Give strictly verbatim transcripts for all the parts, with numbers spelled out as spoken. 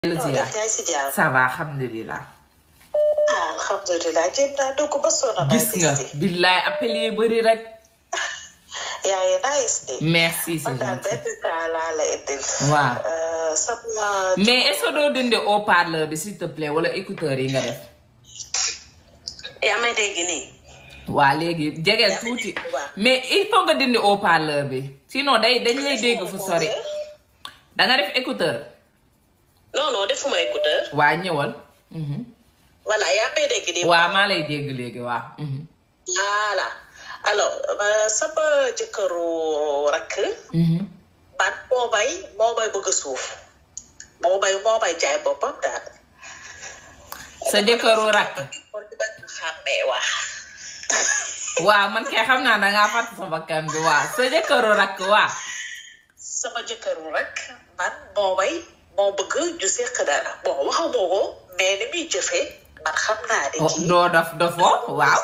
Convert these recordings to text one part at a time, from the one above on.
ça va alhamdulilah. ah alhamdulilah jéem naa dugg ba sonn. gis nga billaay appel yi bëri rek. yaa ngi nice de. merci c'est gentil. man daal benn cas laa la indil. waaw. sama. mais est-ce que doo dindi haut-parleur bi s'il te plaît wala écouteur yi nga def. yaa may dégg nii. waa léegi jegeel tuuti. mais il faut nga dindi haut-parleur bi sinon day dañ lay dégg fu sori. da nga def écouteur. non non defuma écouteur. waa ñëwal. voilà yaa may dégg nii. waa maa lay dégg léegi waa. voilà alors sama jëkkëru rakk. man moo may moo may bëgg a suuf moo may moo may jaay boppam daal. sa jëkkëru rakk. xàmmee waa. waa man kay xam naa dangaa fàtt sama kan bi waa sa jëkkëru rakk waa. sama jëkkëru rakk man moo may moo bëgg ju seq dara bon waxamoo ko mais ni muy jëfee man xam naa ne kii doo dof dofoo waaw.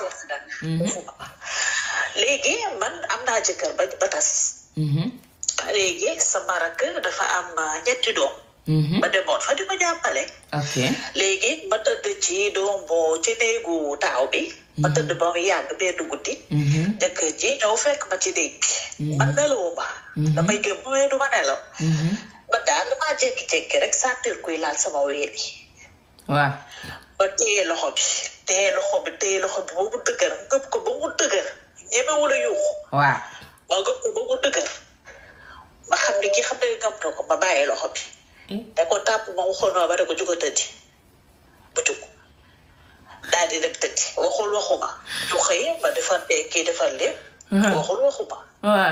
léegi man am naa jëkkër ba ba tas. léegi sama rakk dafa am ñetti doom. ma demoon fa di ma jàppale. ok léegi ma tëdd ci doom boo ci néegu taaw bi. ma tëdd ba mu yàgg benn guddi. jëkkër ji ñëw fekk ma ci néeg bi. man nelawoo ma. damay gëm bu wee du ma nelaw. ba daal damaa jékki-jékki rek sentir kuy laal sama wéer yi. waaw. ba téye loxo bi téye loxo bi téye loxo bi ba mu dëgër ngëp ko ba mu dëgër ñemewul a yuuxu. waaw. ma ngëp ko ba mu dëgër ma xam ne kii xam ne ngam na ko ma bàyyi loxo bi. te ko tàpp ma waxoon ma ba ne ko jóg a tëddi ba jóg daal di dem tëddi waxul waxuma ñu xëy ma defar kii defar lépp. waxul waxuma. waaw.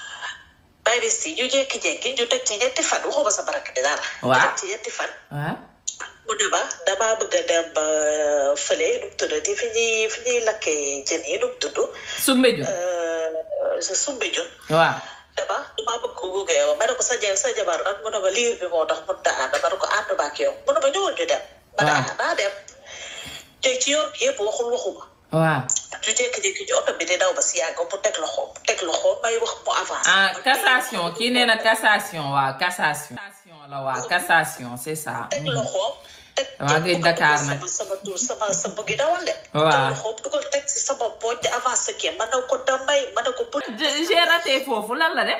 bay bis yi ñu jékki-jékki ñu teg ci ñetti fan waxuma sa barak di dara. waaw ñu teg ci ñetti fan. waaw. mu ne ma damaa bëgg a dem ba fële nu mu tudd di fi ñuy fi ñuy lakkee jën yi nu mu tudd. Soumbédioune. Soumbédioune. waaw. dama damaa bëgg ko gunge yow ma ne ko sa ja sa jabar nag mu ne ma liir bi moo tax mënut a ànd ma ne ko ànd ba ak yow mu ne ma ñëwoon ñu dem. ma ne ah naa dem. te ci yoon bi yëpp waxul waxuma. waaw. ñu jékki-jékki ci oto bi di daw ba si yàgg mu teg loxoom teg loxoom may wax mu avance. ah cassation kii nee na cassation waaw cassation. cassation la waaw cassation c'est ça. teg loxoom. teg waa ngay Dakar nag sama sama tur sama sa bëgg dawal de. waaw teg loxoom du ko teg si sama pooj di avance kii ma ne ko damay ma ne ko. j'ai raté foofu lan la de.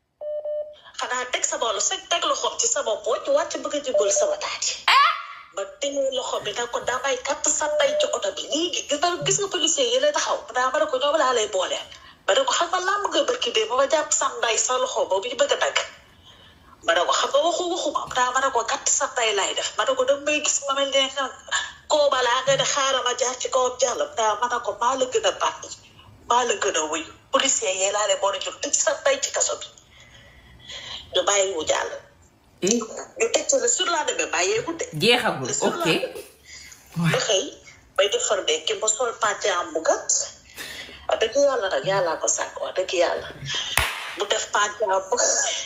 xanaa teg sama loxo sax teg loxoom ci sama pooj wàcc bëgg a jubal sama taati. ba teg loxo bi nag ko damay katt sa ndey ci oto bi léegi gis nga gis nga policier yi lay taxaw daa ma ne ko ñoom laa lay booleel ma ne ko xam nga làmb nga barki de ba ma jàpp sa ndey sa loxo boobu ñu bëgg a dagg ma ne ko xam nga waxu waxuma daa ma ne ko katt sa ndey lay def ma ne ko damay gis ma mel ne koo balaa nga ne xaaral ma jaar ci kawam jàll daa ma ne ko maa la gën a bàtt maa la gën a wuyu policier yi laa lay boole jóg tëj sa ndey ci kaso bi ñu bàyyi wu jàll. ñu teg ci la sur la demee bàyyeeku de. jeexagul ok. ba xëy bay defar de ki ma sol pàccaam bu gàtt wax dëgg yàlla nag yàllaa ko sàkk wax dëgg yàlla mu def pàccaam bu.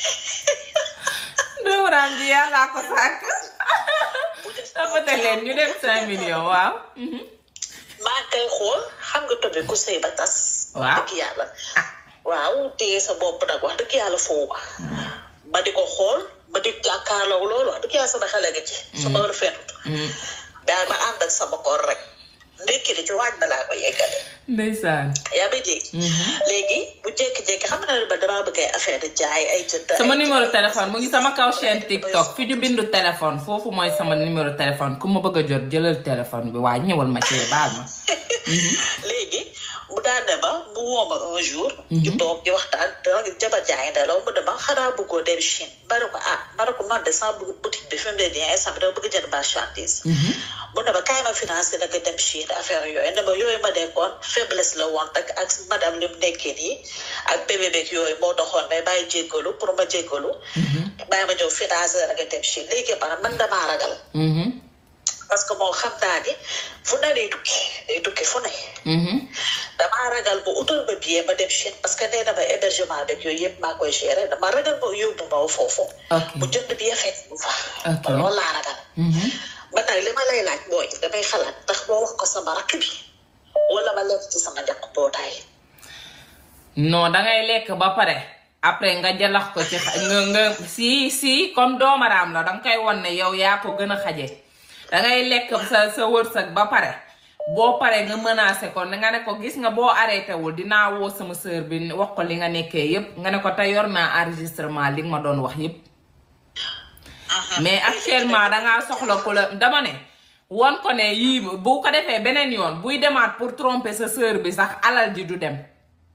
dóoram ji yàllaa ko sàkk. dafa teg leen ñu def cinq millions waaw. maa koy xool xam nga tobe ku sëy ba tas. waaw wax dëgg yàlla. waaw téye sa bopp nag wax dëgg yàlla foofu ba. ma di ko xool. ma di jàkkaarloo loolu wax dëgg yàlla sama xale nga ci. su ma rafetut. daal ma ànd ak sama koor rek. ndekki li ci waaj na laa ko yeggale. ndeysaan. yaa ngi dégg. léegi bu jékki-jékki xam nga ne ba damaa bëgg ay affaire de jaay ay jënd. sama numéro téléphone mu ngi sama kaw chaîne TikTok fi ñu bindu téléphone foofu mooy sama numéro téléphone ku ma bëgg a jot jëlal téléphone bi waa ñëwal ma ci baal ma. léegi mu daan ne ma mu woo ma un jour. ñu toog di waxtaan danga jaba jaay ndelaw mu ne ma xanaa bëggoo dem Chine. ma ne ko ah ma ne ko man de sama bëgg boutique bi fi mu ne nii instant bi dama bëgg jënd marchandise. mu ne ma kaay ma financé nag dem Chine affaire yooyu ne ma yooyu ma nekkoon faiblesse la woon rek ak madame li mu nekkee nii ak bébé beeg yooyu moo doxoon mais bàyyi jéggalu pour ma jéggalu. bàyyi ma ñëw financé nag dem Chine léegi man man damaa ragal. parce que moom xam naa ni fu ne day tukki day tukki fu ne. damaa ragal bu utal ba billet ma dem Chine parce que nee na ma hébergement beeg yooyu yëpp maa koy gérer damaa ragal ba yóbbu ma foofu. bu jënd billet fekk bu fa. ok loolu laa ragal. ba nag li ma lay laaj mooy damay xalaat ndax boo wax ko sama rakk bi wala ma lekk ci sama njaq bootaay. non dangay lekk ba pare après nga jalax ko ci nga nga si si comme doomaraam la danga koy won ne yow yaa ko gën a xaje dangay lekk sa sa wërsëg ba pare boo pare nga menacé ko nga ne ko gis nga boo arrêté wul dinaa woo sama sœur bi wax ko li nga nekkee yépp nga ne ko te yor naa enregistrement li nga ma doon wax yépp mais actuellement dangaa soxla ku la dama ne won ko ne yii bu ko defee beneen yoon buy demaat pour tromper sa sœur bi sax alal ji du dem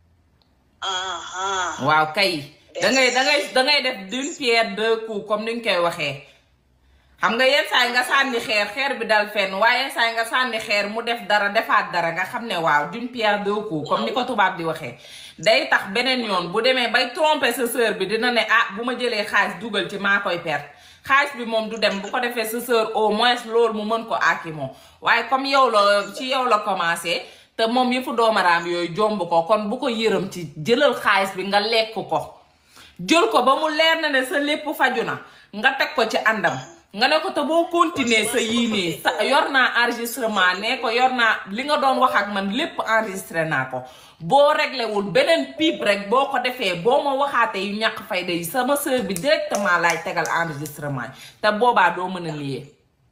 waaw kay dangay dangay dangay def d'une pierre deux coups comme ni nga koy waxee xam nga yenn saa yi nga sànni xeer xeer bi dal fenn waaye yenn saa yi nga sànni xeer mu def dara defaat dara nga xam ne waaw d'une pierre deux coups comme ni ko tubaab di waxee day tax beneen yoon bu demee bay tromper sa sœur bi dina ne ah bu ma jëlee xaalis dugal ci maa koy perte xaalis bi moom du dem bu ko defee sa sœur au moins loolu mu mën ko aaki moom waaye comme yow la ci yow la commencé te moom yëfu doomaraam yooyu jomb ko kon bu ko yërëm ci jëlal xaalis bi nga lekk ko jël ko ba mu leer na ne sa lépp faju na nga teg ko ci àndam nga ne ko te boo continuer sa yii nii sa yor naa enregistrement ne ko yor naa li nga doon wax ak man lépp enregistré naa ko boo réglé wul beneen pipe rek boo ko defee boo ma waxaatee yu ñàkk fayda yi sama sœur bi directement laay tegal enregistrement te boobaa doo mën a liyee.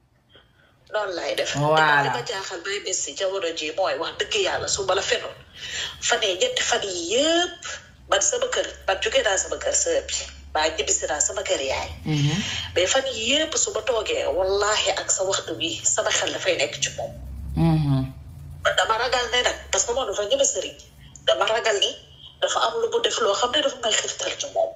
loolu laay def. voilà li ma jaaxal bay bés si jamono ji mooy wax dëgg yàlla su ma la fenoon fan yii ñetti fan yii yëpp man sama kër man jógee naa sama kër sœur bi. baa ñibbisi naa sama kër yaay. mais fan yii yëpp su ma toogee wallahi ak sa waxtu bi sama xel dafay nekk ci moom. dama ragal ne nag parce que moom dafa ñeme sëriñ dama ragal ni dafa am lu mu def loo xam ne dafa may xirtal ci moom.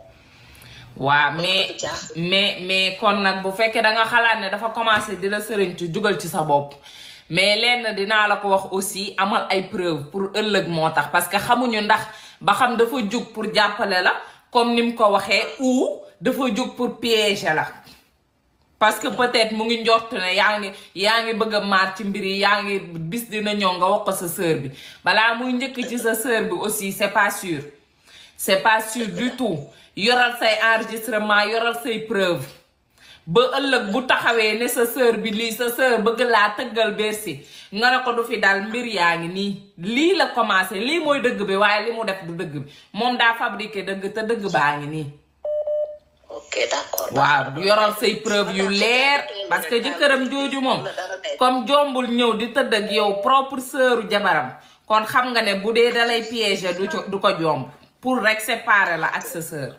waaw mais mais mais kon nag bu fekkee da nga xalaat ne dafa commencé di la sëriñ ci jugal ci sa bopp mais lenn dinaa la ko wax aussi amal ay preuve pour ëllëg moo tax parce que xamuñu ndax ba xam dafa jug pour jàppale la. comme ni mu ko waxee ou dafa jóg pour piéger la parce que peut-être mu ngi njort ne yaa ngi yaa ngi bëgg a maar ci mbir yi yaa ngi bis dina ñëw nga wax ko sa sœur bi balaa muy njëkk ci sa sœur bi aussi c'est pas sûr c'est pas sûr du tout yoral say enregistrement yoral say preuve ba ëllëg bu taxawee ne sa sœur bi lii sa sœur bëgg laa tëggal bersi nga ne ko du fi daal mbir yaa ngi nii lii la commencé lii mooy dëgg bi waaye li mu def du dëgg bi moom daa fabriqué dëgg te dëgg baa ngi nii. ok d'accord. waaw yoral say preuve yu leer parce que jëkkëram jooju moom comme jombul ñëw di tëdd ak yow propre sœuru jabaram kon xam nga ne bu dee dalay piéger du du ko jomb pour rek séparer la ak sa sœur.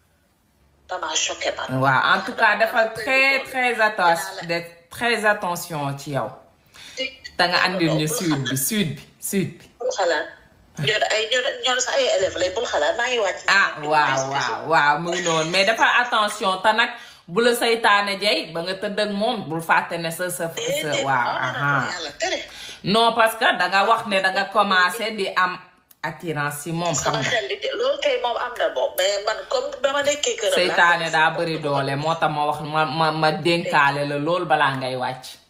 waaw en tout cas dafa très très attention de très attention ci yow. te nga andil ñu sud bi sud bi sud bi. bul xalaat ñoo ay ñoo sa ay élèves lay bul xalaat maa ngi wàcc. ah waaw waaw waaw mu ngi noonu mais dafa attention te nag bu la saytaane jey ba nga tëdd ak moom bul fàtte ne sa sa sa waaw. non parce que da nga wax ne da nga commencé di am. attirance si moom xam nga loolu kay moom am na moom mais man comme dama nekkee këram. seytaane daa bëri doole moo tax ma wax ma ma ma dénkaale la loolu balaa ngay wàcc.